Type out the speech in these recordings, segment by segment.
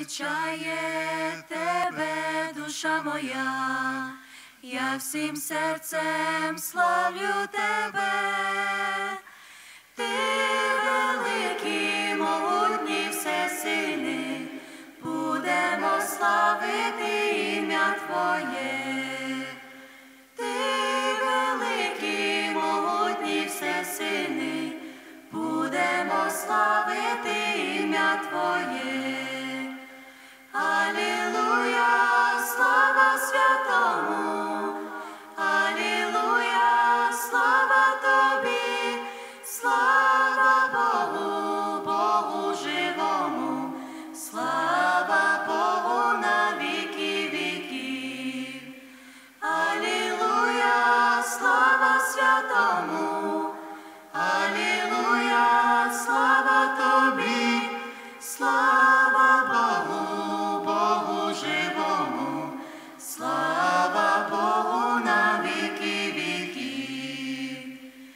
величає тебе, душа моя, я всім серцем славлю тебе. Ти великий, могутній, всесильний, будемо славити ім'я Твоє. Ти великий, могутній, всесильний, будемо славити ім'я Твоє. Алілуя, слава святому, алілуя, слава Тобі, слава Богу, Богу живому, слава Богу на віки віків. Алілуя, слава святому, алілуя, слава Тобі, слава Богу, Богу живому, слава Богу на віки віків.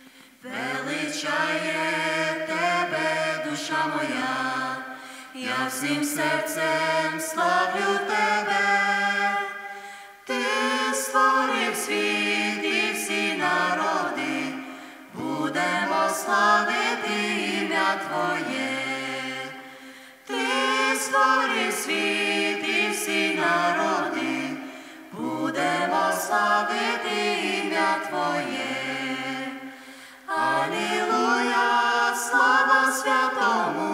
Величає тебе, душа моя, я всім серцем славлю тебе. Ти створив світ і всі народи, будемо славити ім'я Твоє. Ти створив світ і всі народи, будемо славити ім'я Твоє. Алілуя, слава святому,